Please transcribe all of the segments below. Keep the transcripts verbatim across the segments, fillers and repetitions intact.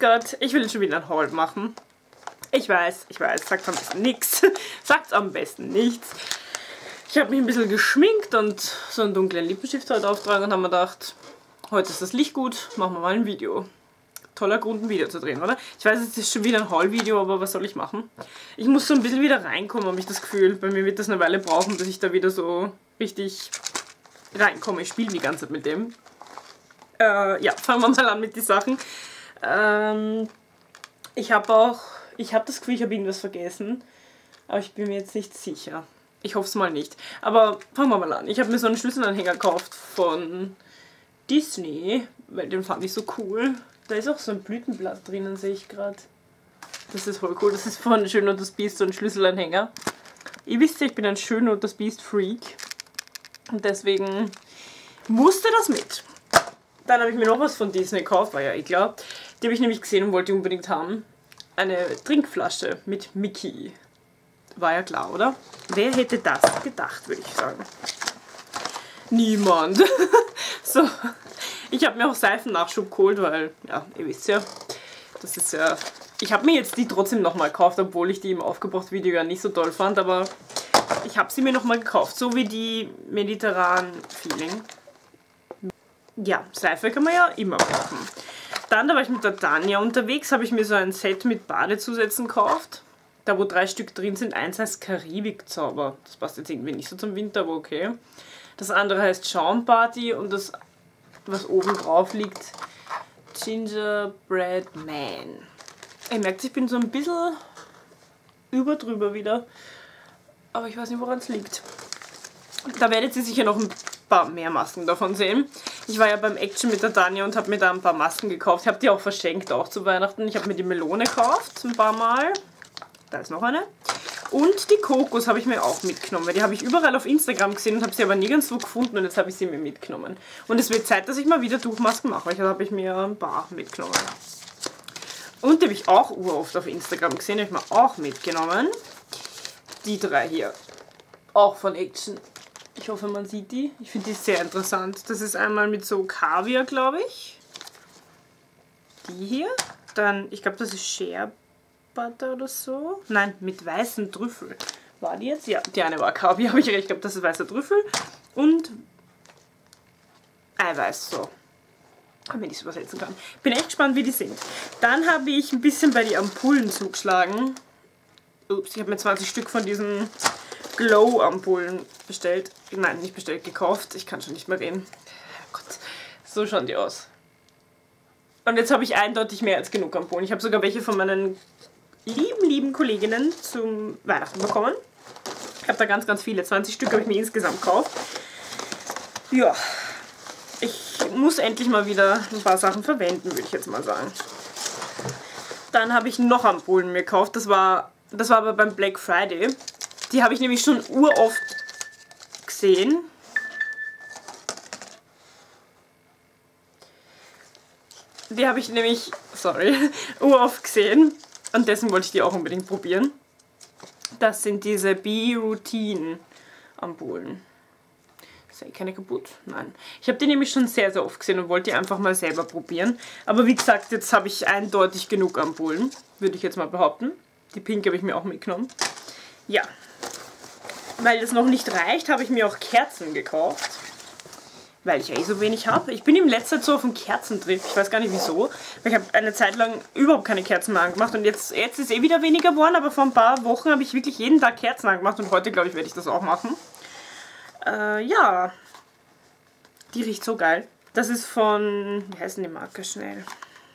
Gott, ich will schon wieder ein Haul machen. Ich weiß, ich weiß, sagt am besten nichts. Sagt am besten nichts. Ich habe mich ein bisschen geschminkt und so einen dunklen Lippenstift heute auftragen und haben mir gedacht, heute ist das Licht gut, machen wir mal ein Video. Toller Grund, ein Video zu drehen, oder? Ich weiß, es ist schon wieder ein Haul-Video, aber was soll ich machen? Ich muss so ein bisschen wieder reinkommen, habe ich das Gefühl. Bei mir wird das eine Weile brauchen, bis ich da wieder so richtig reinkomme. Ich spiele die ganze Zeit mit dem. Äh, ja, fangen wir mal an mit den Sachen. Ähm, ich habe auch, ich habe das Gefühl, ich habe irgendwas vergessen, aber ich bin mir jetzt nicht sicher. Ich hoffe es mal nicht. Aber fangen wir mal an. Ich habe mir so einen Schlüsselanhänger gekauft von Disney, weil den fand ich so cool. Da ist auch so ein Blütenblatt drinnen, sehe ich gerade. Das ist voll cool. Das ist von Schön und das Biest, so ein Schlüsselanhänger. Ihr wisst ja, ich bin ein Schön und das Biest Freak. Und deswegen musste das mit. Dann habe ich mir noch was von Disney gekauft, war ja eh klar. Die habe ich nämlich gesehen und wollte unbedingt haben. Eine Trinkflasche mit Mickey. War ja klar, oder? Wer hätte das gedacht, würde ich sagen. Niemand. So. Ich habe mir auch Seifennachschub geholt, weil, ja, ihr wisst ja, das ist ja... Ich habe mir jetzt die trotzdem nochmal gekauft, obwohl ich die im Aufgebraucht-Video ja nicht so toll fand, aber ich habe sie mir nochmal gekauft, so wie die mediterranen Feeling. Ja, Seife kann man ja immer kaufen. Dann, da war ich mit der Tanja unterwegs, habe ich mir so ein Set mit Badezusätzen gekauft. Da, wo drei Stück drin sind, eins heißt Karibik-Zauber. Das passt jetzt irgendwie nicht so zum Winter, aber okay. Das andere heißt Schaumparty und das, was oben drauf liegt, Gingerbread Man. Ihr merkt, ich bin so ein bisschen überdrüber wieder, aber ich weiß nicht, woran es liegt. Da werdet ihr sicher noch ein paar mehr Masken davon sehen. Ich war ja beim Action mit der Tanja und habe mir da ein paar Masken gekauft. Ich habe die auch verschenkt, auch zu Weihnachten. Ich habe mir die Melone gekauft, ein paar Mal. Da ist noch eine. Und die Kokos habe ich mir auch mitgenommen, weil die habe ich überall auf Instagram gesehen und habe sie aber nirgendwo gefunden und jetzt habe ich sie mir mitgenommen. Und es wird Zeit, dass ich mal wieder Tuchmasken mache, weil da habe ich mir ein paar mitgenommen. Und die habe ich auch uroft auf Instagram gesehen, habe ich mir auch mitgenommen. Die drei hier, auch von Action. Ich hoffe, man sieht die. Ich finde die sehr interessant. Das ist einmal mit so Kaviar, glaube ich. Die hier. Dann, ich glaube, das ist Shea Butter oder so. Nein, mit weißen Trüffel. War die jetzt? Ja, die eine war Kaviar, habe ich recht. Ich glaube, das ist weißer Trüffel. Und Eiweiß, so. Wenn ich es übersetzen kann. Bin echt gespannt, wie die sind. Dann habe ich ein bisschen bei den Ampullen zugeschlagen. Ups, ich habe mir zwanzig Stück von diesen Glow-Ampullen bestellt. Nein, nicht bestellt, gekauft. Ich kann schon nicht mehr reden. Gott, so schauen die aus. Und jetzt habe ich eindeutig mehr als genug Ampullen. Ich habe sogar welche von meinen lieben, lieben Kolleginnen zum Weihnachten bekommen. Ich habe da ganz, ganz viele. zwanzig Stück habe ich mir insgesamt gekauft. Ja, ich muss endlich mal wieder ein paar Sachen verwenden, würde ich jetzt mal sagen. Dann habe ich noch Ampullen mir gekauft. Das war, das war aber beim Black Friday. Die habe ich nämlich schon uroft gesehen. Die habe ich nämlich, sorry, uroft gesehen. Und dessen wollte ich die auch unbedingt probieren. Das sind diese Be-Routine-Ampullen. Ist ja keine kaputt? Nein. Ich habe die nämlich schon sehr, sehr oft gesehen und wollte die einfach mal selber probieren. Aber wie gesagt, jetzt habe ich eindeutig genug Ampullen. Würde ich jetzt mal behaupten. Die pinke habe ich mir auch mitgenommen. Ja. Weil das noch nicht reicht, habe ich mir auch Kerzen gekauft. Weil ich ja eh so wenig habe. Ich bin im letzten Zeit so auf dem Kerzentrip. Ich weiß gar nicht wieso. Weil ich habe eine Zeit lang überhaupt keine Kerzen mehr angemacht. Und jetzt, jetzt ist es eh wieder weniger geworden. Aber vor ein paar Wochen habe ich wirklich jeden Tag Kerzen angemacht. Und heute, glaube ich, werde ich das auch machen. Äh, ja. Die riecht so geil. Das ist von... Wie heißt denn die Marke schnell?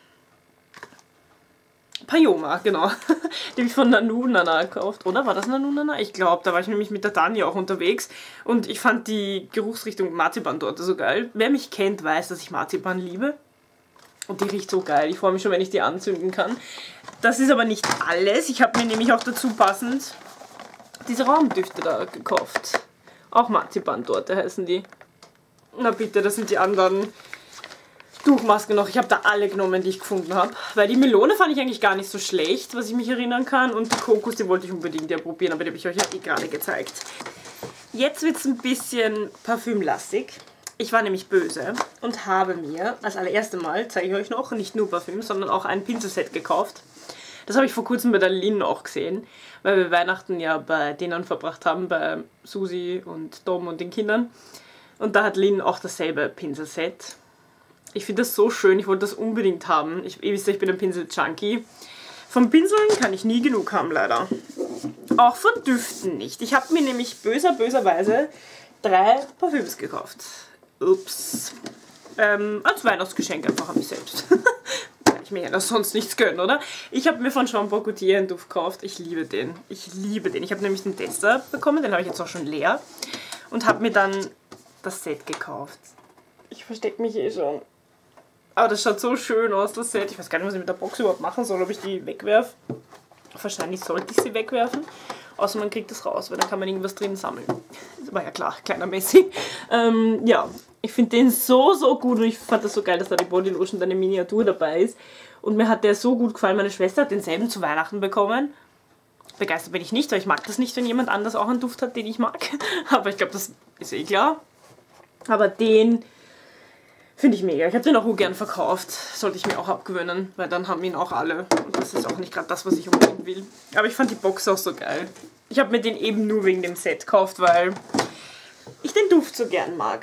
Payoma, genau. Die habe ich von Nanu Nana gekauft. Oder war das Nanu Nana? Ich glaube, da war ich nämlich mit der Tanja auch unterwegs. Und ich fand die Geruchsrichtung Marzipan-Torte so geil. Wer mich kennt, weiß, dass ich Marzipan liebe. Und die riecht so geil. Ich freue mich schon, wenn ich die anzünden kann. Das ist aber nicht alles. Ich habe mir nämlich auch dazu passend diese Raumdüfte da gekauft. Auch Marzipan-Torte heißen die. Na bitte, das sind die anderen Tuchmasken noch. Ich habe da alle genommen, die ich gefunden habe. Weil die Melone fand ich eigentlich gar nicht so schlecht, was ich mich erinnern kann. Und die Kokos, die wollte ich unbedingt ja probieren, aber die habe ich euch ja eh gerade gezeigt. Jetzt wird es ein bisschen parfümlastig. Ich war nämlich böse und habe mir als allererstes Mal, zeige ich euch noch, nicht nur Parfüm, sondern auch ein Pinselset gekauft. Das habe ich vor kurzem bei der Lynn auch gesehen, weil wir Weihnachten ja bei denen verbracht haben, bei Susi und Dom und den Kindern. Und da hat Lynn auch dasselbe Pinselset. Ich finde das so schön, ich wollte das unbedingt haben. Ich, ihr wisst ja, ich bin ein Pinsel-Junkie. Vom Pinseln kann ich nie genug haben, leider. Auch von Düften nicht. Ich habe mir nämlich böser, böserweise drei Parfüms gekauft. Ups. Ähm, als Weihnachtsgeschenk einfach an mich selbst. Ich mir ja das sonst nichts gönnen, oder? Ich habe mir von Jean Paul Gaultier einen Duft gekauft. Ich liebe den. Ich liebe den. Ich habe nämlich den Tester bekommen, den habe ich jetzt auch schon leer. Und habe mir dann das Set gekauft. Ich verstecke mich eh schon. Aber das schaut so schön aus, das Set. Ich weiß gar nicht, was ich mit der Box überhaupt machen soll, ob ich die wegwerfe. Wahrscheinlich sollte ich sie wegwerfen. Außer man kriegt es raus, weil dann kann man irgendwas drin sammeln. Das war ja klar, kleiner Messi. Ähm, ja, ich finde den so, so gut und ich fand das so geil, dass da die Bodylotion, eine Miniatur dabei ist. Und mir hat der so gut gefallen. Meine Schwester hat denselben zu Weihnachten bekommen. Begeistert bin ich nicht, weil ich mag das nicht, wenn jemand anders auch einen Duft hat, den ich mag. Aber ich glaube, das ist eh klar. Aber den finde ich mega. Ich habe den auch gern verkauft. Sollte ich mir auch abgewöhnen, weil dann haben ihn auch alle. Und das ist auch nicht gerade das, was ich unbedingt will. Aber ich fand die Box auch so geil. Ich habe mir den eben nur wegen dem Set gekauft, weil ich den Duft so gern mag.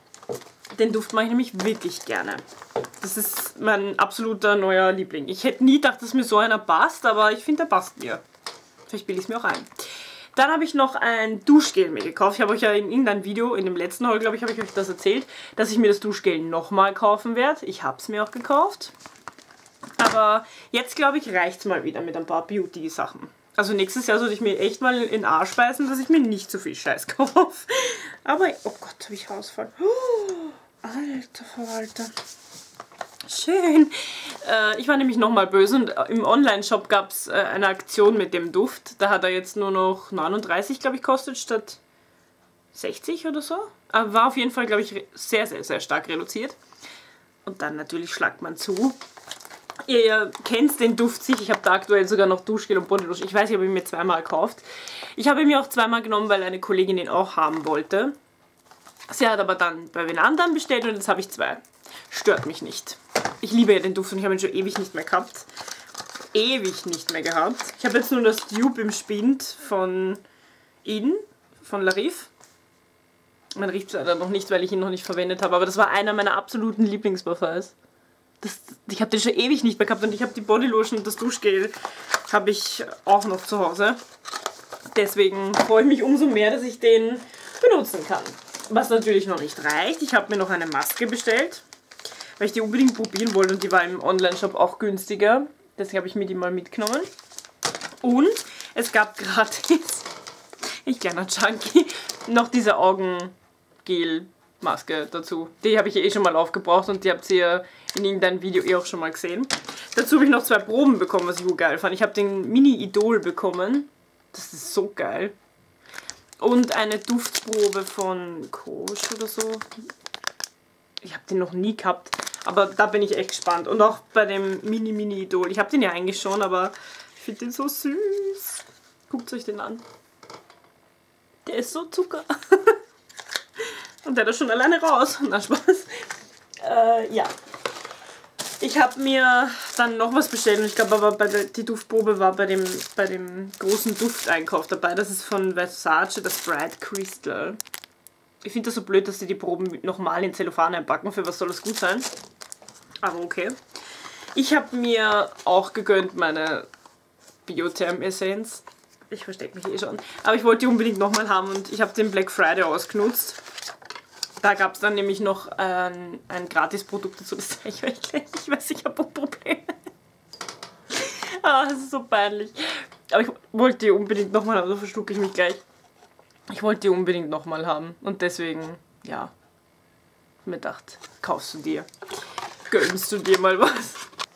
Den Duft mag ich nämlich wirklich gerne. Das ist mein absoluter neuer Liebling. Ich hätte nie gedacht, dass mir so einer passt, aber ich finde, der passt mir. Vielleicht bilde ich es mir auch ein. Dann habe ich noch ein Duschgel mir gekauft. Ich habe euch ja in irgendeinem Video, in dem letzten Haul, glaube ich, habe ich euch das erzählt, dass ich mir das Duschgel nochmal kaufen werde. Ich habe es mir auch gekauft. Aber jetzt, glaube ich, reicht es mal wieder mit ein paar Beauty-Sachen. Also nächstes Jahr sollte ich mir echt mal in den Arsch beißen, dass ich mir nicht so viel Scheiß kaufe. Aber, oh Gott, habe ich Haarausfall. Oh, alter Verwalter. Schön. Äh, ich war nämlich nochmal böse und im Online-Shop gab es äh, eine Aktion mit dem Duft. Da hat er jetzt nur noch neununddreißig, glaube ich, kostet statt sechzig oder so. Aber war auf jeden Fall, glaube ich, sehr, sehr, sehr stark reduziert. Und dann natürlich schlagt man zu. Ihr, ihr kennt den Duft sicher. Ich habe da aktuell sogar noch Duschgel und Bodylotion. Ich weiß, ich habe ihn mir zweimal gekauft. Ich habe ihn mir auch zweimal genommen, weil eine Kollegin ihn auch haben wollte. Sie hat aber dann bei den anderen bestellt und jetzt habe ich zwei. Stört mich nicht. Ich liebe ja den Duft und ich habe ihn schon ewig nicht mehr gehabt. Ewig nicht mehr gehabt. Ich habe jetzt nur das Dupe im Spind von Eden, von Larif. Man riecht es leider noch nicht, weil ich ihn noch nicht verwendet habe, aber das war einer meiner absoluten Lieblingsparfums. Das, ich habe den schon ewig nicht mehr gehabt und ich habe die Bodylotion und das Duschgel habe ich auch noch zu Hause. Deswegen freue ich mich umso mehr, dass ich den benutzen kann. Was natürlich noch nicht reicht, ich habe mir noch eine Maske bestellt, weil ich die unbedingt probieren wollte und die war im Online-Shop auch günstiger. Deswegen habe ich mir die mal mitgenommen. Und es gab gratis, ich kleiner Junkie, noch diese Augengel-Maske dazu. Die habe ich eh schon mal aufgebraucht und die habt ihr in irgendeinem Video eh auch schon mal gesehen. Dazu habe ich noch zwei Proben bekommen, was ich so geil fand. Ich habe den Mini-Idol bekommen. Das ist so geil. Und eine Duftprobe von Coach oder so. Ich habe den noch nie gehabt, aber da bin ich echt gespannt. Und auch bei dem Mini-Mini-Idol. Ich habe den ja eigentlich schon, aber ich finde den so süß. Guckt euch den an. Der ist so Zucker. Und der ist schon alleine raus. Na, Spaß. Äh, ja. Ich habe mir dann noch was bestellt und ich glaube aber bei der, die Duftprobe war bei dem, bei dem großen Dufteinkauf dabei. Das ist von Versace, das Bright Crystal. Ich finde das so blöd, dass sie die Proben nochmal in Zellophan einpacken. Für was soll das gut sein? Aber okay. Ich habe mir auch gegönnt meine Biotherm-Essenz. Ich verstecke mich eh schon. Aber ich wollte die unbedingt nochmal haben und ich habe den Black Friday ausgenutzt. Da gab es dann nämlich noch ein, ein Gratis-Produkt dazu, das zeige ich euch gleich. Ich weiß, ich habe ein Problem. Ah, das ist so peinlich. Aber ich wollte die unbedingt nochmal haben, so verschlucke ich mich gleich. Ich wollte die unbedingt nochmal haben und deswegen, ja, mir gedacht, kaufst du dir. Gönnst du dir mal was.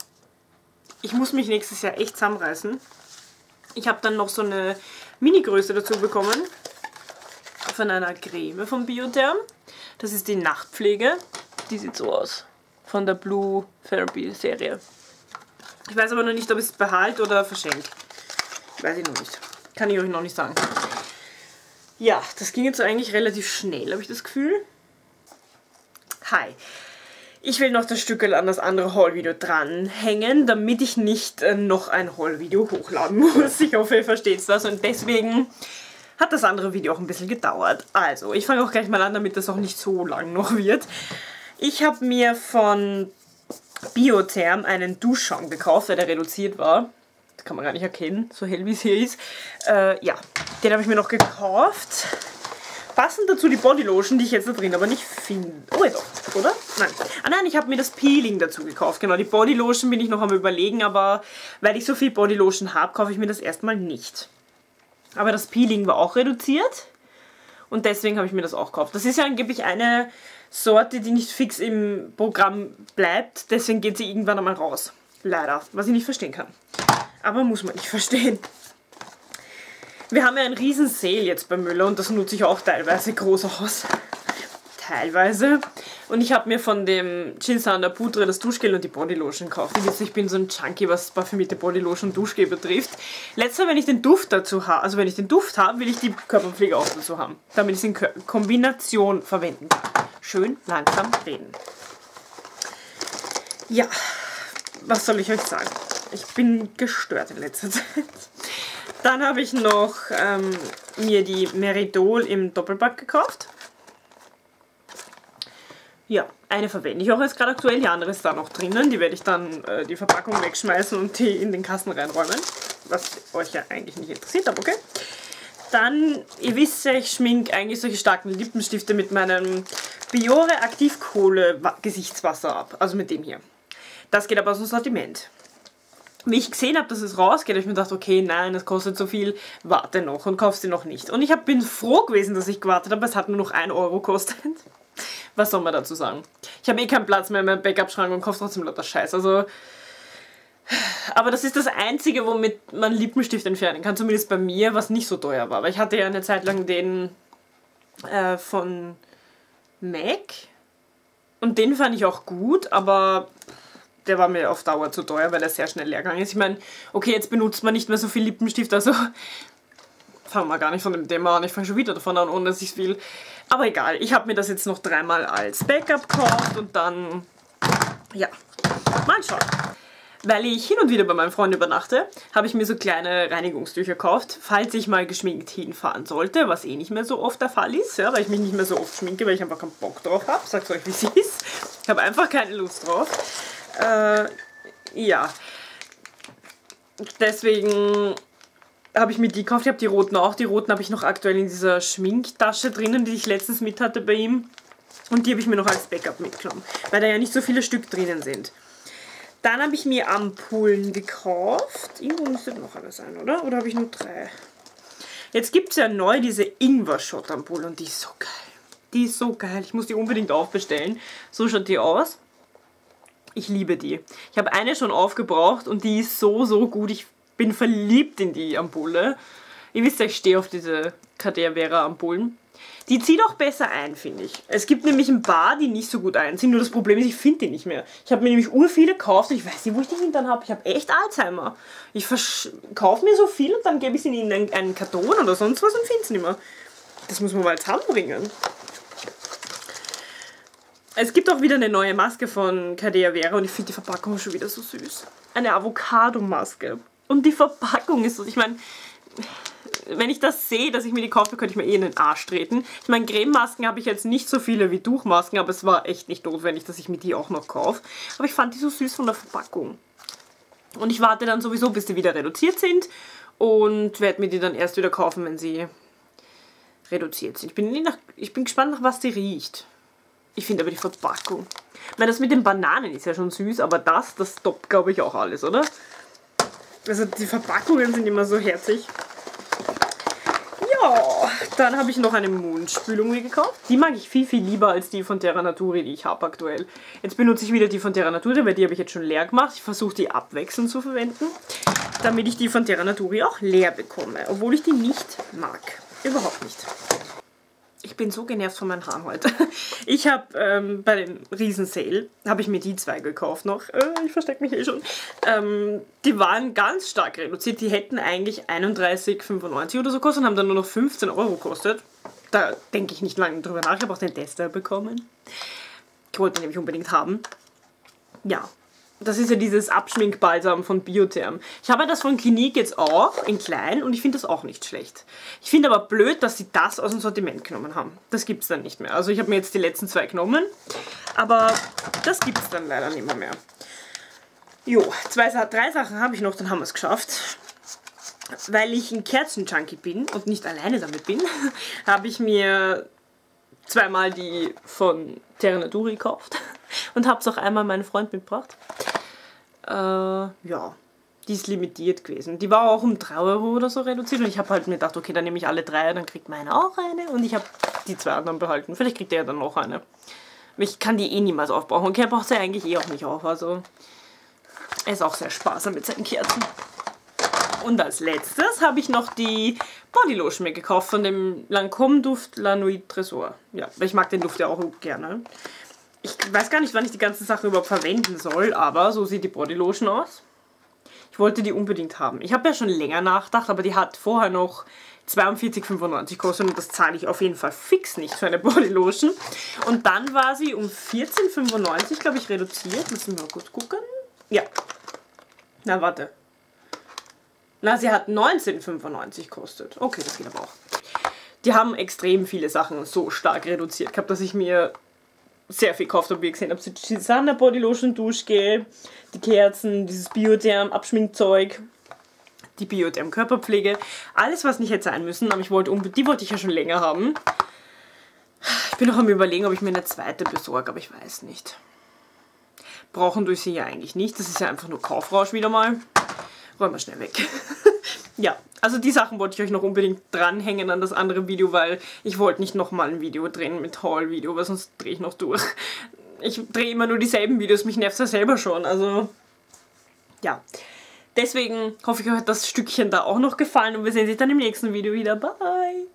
Ich muss mich nächstes Jahr echt zusammenreißen. Ich habe dann noch so eine Mini-Größe dazu bekommen. Von einer Creme von Biotherm. Das ist die Nachtpflege. Die sieht so aus. Von der Blue Therapy Serie. Ich weiß aber noch nicht, ob ich es behalte oder verschenke. Weiß ich noch nicht. Kann ich euch noch nicht sagen. Ja, das ging jetzt eigentlich relativ schnell, habe ich das Gefühl. Hi. Ich will noch das Stückel an das andere Haul-Video dranhängen, damit ich nicht äh, noch ein Haul-Video hochladen muss. Ich hoffe, ihr versteht das und deswegen hat das andere Video auch ein bisschen gedauert. Also, ich fange auch gleich mal an, damit das auch nicht so lang noch wird. Ich habe mir von Biotherm einen Duschschaum gekauft, weil der reduziert war. Das kann man gar nicht erkennen, so hell wie es hier ist. Äh, ja, den habe ich mir noch gekauft. Passend dazu die Bodylotion, die ich jetzt da drin aber nicht finde. Oh, ja doch, oder? Nein. Ah nein, ich habe mir das Peeling dazu gekauft. Genau, die Bodylotion bin ich noch am Überlegen, aber weil ich so viel Bodylotion habe, kaufe ich mir das erstmal nicht. Aber das Peeling war auch reduziert und deswegen habe ich mir das auch gekauft. Das ist ja angeblich eine Sorte, die nicht fix im Programm bleibt, deswegen geht sie irgendwann einmal raus. Leider, was ich nicht verstehen kann. Aber muss man nicht verstehen. Wir haben ja einen riesen Sale jetzt bei Müller und das nutze ich auch teilweise groß aus. Teilweise. Und ich habe mir von dem Chill Sander Poudre das Duschgel und die Bodylotion gekauft. Ihr wisst, ich bin so ein Junkie, was Parfümierte Bodylotion und Duschgel betrifft. Letzter, wenn ich den Duft dazu habe, also wenn ich den Duft habe, will ich die Körperpflege auch dazu haben. Damit ich es in Kombination verwenden kann. Schön langsam reden. Ja, was soll ich euch sagen? Ich bin gestört in letzter Zeit. Dann habe ich noch ähm, mir die Meridol im Doppelpack gekauft. Ja, eine verwende ich auch jetzt gerade aktuell, die andere ist da noch drinnen. Die werde ich dann äh, die Verpackung wegschmeißen und die in den Kasten reinräumen. Was euch ja eigentlich nicht interessiert, aber okay. Dann, ihr wisst ja, ich schminke eigentlich solche starken Lippenstifte mit meinem Biore Aktivkohle Gesichtswasser ab. Also mit dem hier. Das geht aber aus dem Sortiment. Wie ich gesehen habe, dass es rausgeht, habe ich mir gedacht, okay, nein, das kostet so viel, warte noch und kauf sie noch nicht. Und ich hab, bin froh gewesen, dass ich gewartet habe, es hat nur noch ein Euro gekostet. Was soll man dazu sagen? Ich habe eh keinen Platz mehr in meinem Backup-Schrank und kaufe trotzdem lauter Scheiß. Also, aber das ist das Einzige, womit man Lippenstift entfernen kann, zumindest bei mir, was nicht so teuer war. Weil ich hatte ja eine Zeit lang den äh, von MAC und den fand ich auch gut, aber der war mir auf Dauer zu teuer, weil er sehr schnell leer gegangen ist. Ich meine, okay, jetzt benutzt man nicht mehr so viel Lippenstift, also fangen wir gar nicht von dem Thema an. Ich fange schon wieder davon an, ohne dass ich es will. Aber egal, ich habe mir das jetzt noch dreimal als Backup gekauft und dann, ja, mal schauen. Weil ich hin und wieder bei meinem Freund übernachte, habe ich mir so kleine Reinigungstücher gekauft, falls ich mal geschminkt hinfahren sollte, was eh nicht mehr so oft der Fall ist, ja, weil ich mich nicht mehr so oft schminke, weil ich einfach keinen Bock drauf habe. Sag's euch, wie es ist. Ich habe einfach keine Lust drauf. Äh, ja. Deswegen habe ich mir die gekauft. Ich habe die roten auch. Die roten habe ich noch aktuell in dieser Schminktasche drinnen, die ich letztens mit hatte bei ihm. Und die habe ich mir noch als Backup mitgenommen, weil da ja nicht so viele Stück drinnen sind. Dann habe ich mir Ampullen gekauft. Irgendwo müsste noch eine sein, oder? Oder habe ich nur drei? Jetzt gibt es ja neu diese Ingwer-Shot-Ampulle und die ist so geil. Die ist so geil. Ich muss die unbedingt aufbestellen. So schaut die aus. Ich liebe die. Ich habe eine schon aufgebraucht und die ist so, so gut. Ich bin verliebt in die Ampulle. Ihr wisst ja, ich stehe auf diese Cadea-Vera-Ampullen. Die zieht auch besser ein, finde ich. Es gibt nämlich ein paar, die nicht so gut einziehen. Nur das Problem ist, ich finde die nicht mehr. Ich habe mir nämlich ur viele gekauft und ich weiß nicht, wo ich die hinten habe. Ich habe echt Alzheimer. Ich kaufe mir so viel und dann gebe ich sie in einen, einen Karton oder sonst was und finde es nicht mehr. Das muss man mal zusammenbringen. Es gibt auch wieder eine neue Maske von Cadea Vera und ich finde die Verpackung schon wieder so süß. Eine Avocado-Maske. Und die Verpackung ist so, ich meine, wenn ich das sehe, dass ich mir die kaufe, könnte ich mir eh in den Arsch treten. Ich meine, Crememasken habe ich jetzt nicht so viele wie Tuchmasken, aber es war echt nicht notwendig, dass ich mir die auch noch kaufe. Aber ich fand die so süß von der Verpackung. Und ich warte dann sowieso, bis die wieder reduziert sind und werde mir die dann erst wieder kaufen, wenn sie reduziert sind. Ich bin, nach, ich bin gespannt, nach was die riecht. Ich finde aber die Verpackung. Ich meine, das mit den Bananen ist ja schon süß, aber das, das toppt, glaube ich, auch alles, oder? Also die Verpackungen sind immer so herzig. Ja, dann habe ich noch eine Mundspülung mir gekauft. Die mag ich viel, viel lieber als die von Terra Naturi, die ich habe aktuell. Jetzt benutze ich wieder die von Terra Naturi, weil die habe ich jetzt schon leer gemacht. Ich versuche die abwechselnd zu verwenden, damit ich die von Terra Naturi auch leer bekomme. Obwohl ich die nicht mag. Überhaupt nicht. Ich bin so genervt von meinen Haaren heute. Ich habe ähm, bei dem Riesen-Sale, habe ich mir die zwei gekauft noch. Äh, ich verstecke mich eh schon. Ähm, die waren ganz stark reduziert. Die hätten eigentlich einunddreißig fünfundneunzig oder so gekostet und haben dann nur noch fünfzehn Euro gekostet. Da denke ich nicht lange drüber nach. Ich habe auch den Tester bekommen. Ich wollte ihn nämlich unbedingt haben. Ja, das ist ja dieses Abschminkbalsam von Biotherm. Ich habe das von Clinique jetzt auch in klein und ich finde das auch nicht schlecht. Ich finde aber blöd, dass sie das aus dem Sortiment genommen haben. Das gibt es dann nicht mehr. Also ich habe mir jetzt die letzten zwei genommen, aber das gibt es dann leider nicht mehr. mehr. Jo, zwei, drei Sachen habe ich noch, dann haben wir es geschafft. Weil ich ein Kerzenjunkie bin und nicht alleine damit bin, habe ich mir zweimal die von Terra Naturi gekauft und habe es auch einmal meinen Freund mitgebracht. Äh, ja, die ist limitiert gewesen. Die war auch um drei Euro oder so reduziert und ich habe halt mir gedacht, okay, dann nehme ich alle drei, dann kriegt meine auch eine und ich habe die zwei anderen behalten. Vielleicht kriegt der ja dann noch eine. Ich kann die eh niemals aufbrauchen und er braucht sie eigentlich eh auch nicht auf, also er ist auch sehr sparsam mit seinen Kerzen. Und als letztes habe ich noch die Bodylotion mir gekauft von dem Lancôme Duft La Nuit Trésor. Ja, weil ich mag den Duft ja auch gerne. Ich weiß gar nicht, wann ich die ganzen Sachen überhaupt verwenden soll, aber so sieht die Bodylotion aus. Ich wollte die unbedingt haben. Ich habe ja schon länger nachgedacht, aber die hat vorher noch zweiundvierzig fünfundneunzig gekostet und das zahle ich auf jeden Fall fix nicht für eine Bodylotion. Und dann war sie um vierzehn fünfundneunzig, glaube ich, reduziert. Müssen wir mal kurz gucken. Ja. Na, warte. Na, sie hat neunzehn fünfundneunzig gekostet. Okay, das geht aber auch. Die haben extrem viele Sachen so stark reduziert gehabt, dass ich mir sehr viel gekauft habe, wie ihr gesehen habt. Die Gisana Bodylotion Duschgel, die Kerzen, dieses Biotherm Abschminkzeug, die Biotherm Körperpflege. Alles, was nicht hätte sein müssen, aber ich wollte unbedingt, die wollte ich ja schon länger haben. Ich bin noch am Überlegen, ob ich mir eine zweite besorge, aber ich weiß nicht. Brauchen tue ich sie ja eigentlich nicht. Das ist ja einfach nur Kaufrausch wieder mal. Räumen wir schnell weg. Ja, also die Sachen wollte ich euch noch unbedingt dranhängen an das andere Video, weil ich wollte nicht nochmal ein Video drehen mit Haul-Video, weil sonst drehe ich noch durch. Ich drehe immer nur dieselben Videos, mich nervt es ja selber schon, also ja. Deswegen hoffe ich, euch hat das Stückchen da auch noch gefallen und wir sehen uns dann im nächsten Video wieder. Bye!